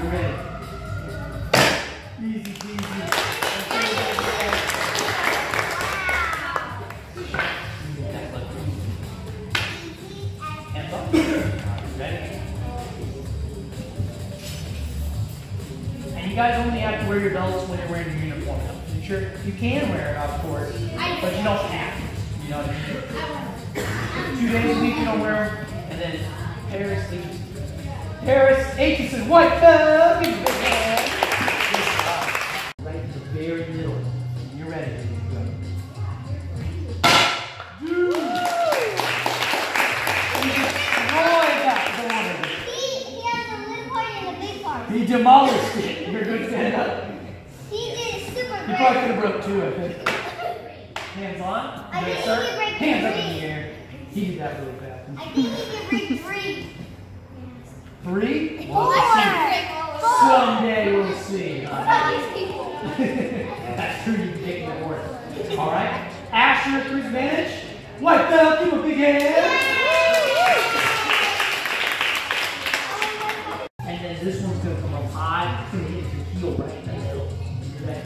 ready. Easy peasy. Hands up. Ready? And you guys only have to wear your belts when you're wearing your uniform. Sure, you can wear it, of course, but you don't have to. You know what I mean? 2 days a week you don't wear them, and then Paris Aitchison, white belt, give me a big hand. Right in the very middle. You're ready. Go. He has the little part and the big part. He demolished it. You're good, stand up. He did super You great. probably could have broke 2, I think. Hands on. I think he sir. could break Hands up 3. in the air. He did that really fast. I think he can break 3. 3? 4. Someday we'll see. That's true, you can take the order. All right. Asher, Chris Vanich. White belt, give him a big hand. And then this one's going to come up high. It's going to hit your heel right in the middle. You ready?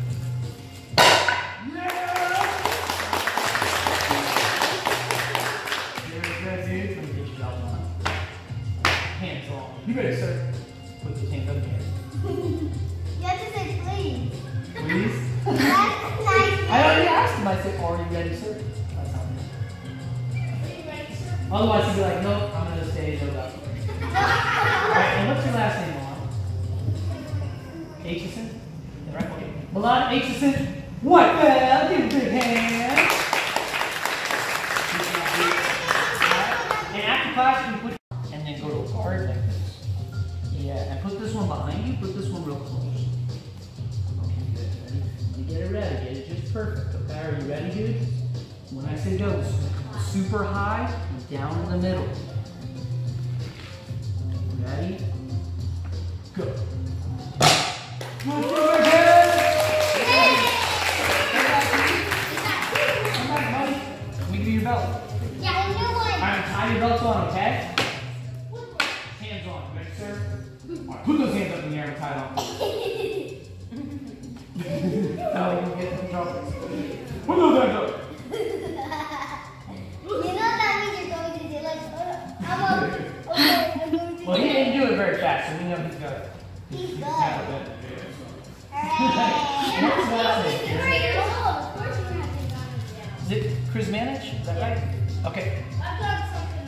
Hands on. You ready, sir? Put those hands up in the air. You have to say please. Please? That's nice. I already asked him. I said, are you ready, sir? That's not me. Otherwise, he'd be like, nope, I'm going to stay no doubt. Alright, and what's your last name, Milan? Aitchison? Right? Okay. Milan Aitchison. White belt. Give him a big hand. And after class, you put and then go to a card like this. Yeah, and put this one behind you. Put this one real close. Okay, good. Ready? Let me get it ready. Get it just perfect. Okay, are you ready, dude? When I say go, super high and down in the middle. Ready? Go. Come back, buddy. Let me give you your belt. Yeah, a new one. Alright, tie your belts on, okay? Hands on, ready, sir? Alright, put those hands up in the air and tie it on. No, you'll get in trouble. Put those hands up. You know that means you're going to do like, I'm going to Well, he didn't do it very fast, so we know he's got it. He's good. Got it. Alright. What's that name? 3 years old. Of course you have to do Is it Chris Manich? Is that right? Okay. I've got something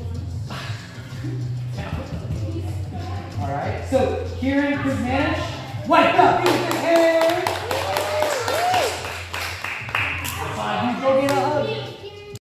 on Alright, so Kieran, Chris Manich, white belt, give us a hand. Fine, you go get up.